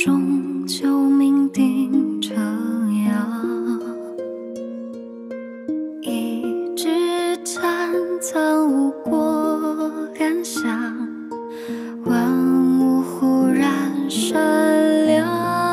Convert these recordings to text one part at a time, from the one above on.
终究命定这样，一支战暂无过感想，万物忽然闪亮。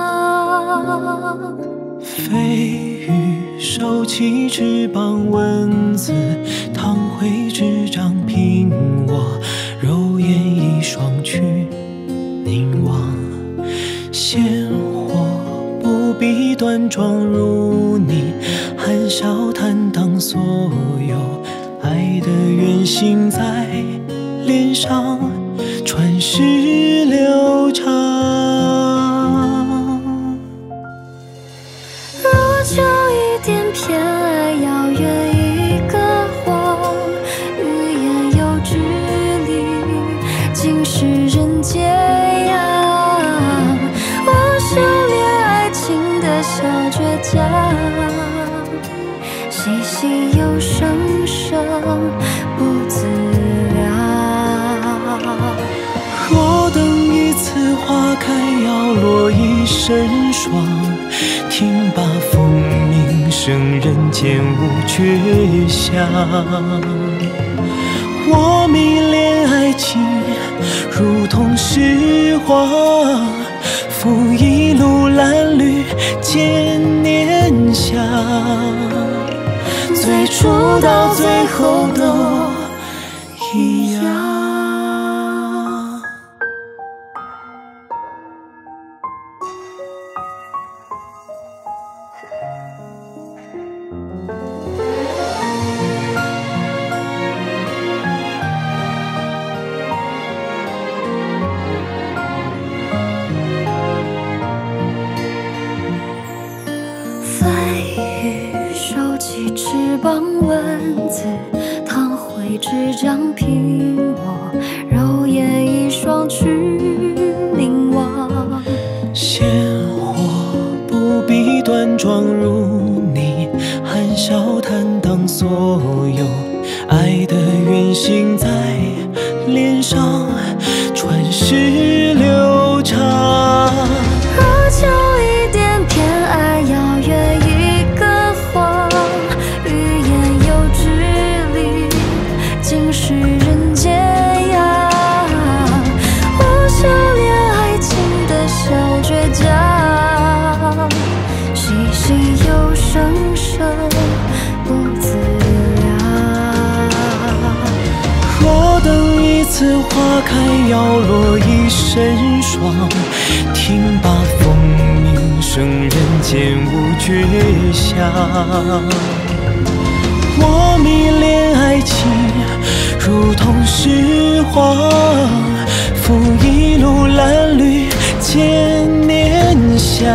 飞羽收起翅膀，文字烫回纸张，凭我肉眼一双去凝望。鲜活不必端庄如你，含笑坦荡，所有爱的原型在脸上，传世流长。 若就一点偏爱，遥远一个谎，语言有距离，竟是人间样。我修炼爱情的小倔强，细细又生生不自量。 若等一次花开，要落一身霜，听罢风鸣声，人间无绝响。我迷恋爱情，如同拾荒，赴一路蓝缕见念想，最初到最后都一样。 收起翅膀，文字烫回纸张，凭我肉眼一双去凝望。 鲜活不必端庄如你，含笑坦荡，所有爱的原型在脸上，传世流长。 若就一点偏爱，遥远一个谎，语言有距离，竟是人间样。我修炼爱情的小倔强，细细又生生不自量。 若等一次花开，要落一身霜，听罢风鸣声，人间无绝响。我迷恋爱情，如同拾荒，赴一路蓝缕见念想。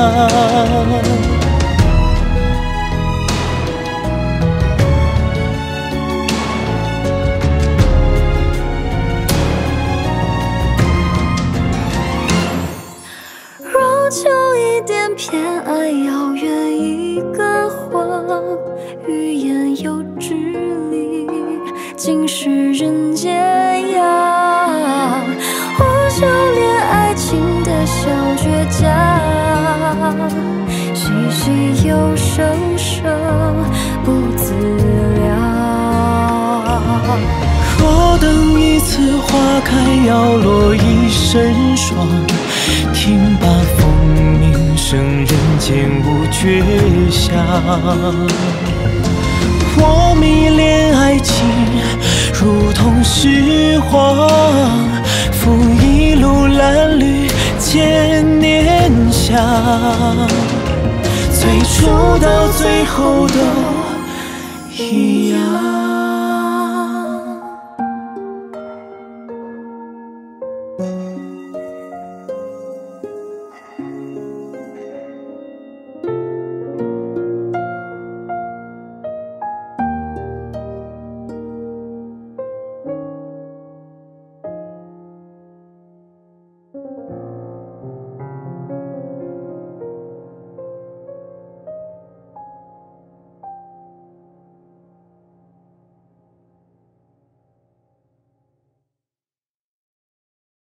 若就一点偏爱，遥远一个谎，语言有距离，竟是人间样。我修炼爱情的小倔强，细细又生生不自量。 若等一次花开，要落一身霜，听罢风鸣声，人间无绝响。我迷恋爱情，如同拾荒，赴一路蓝缕见念想，最初到最后都一样。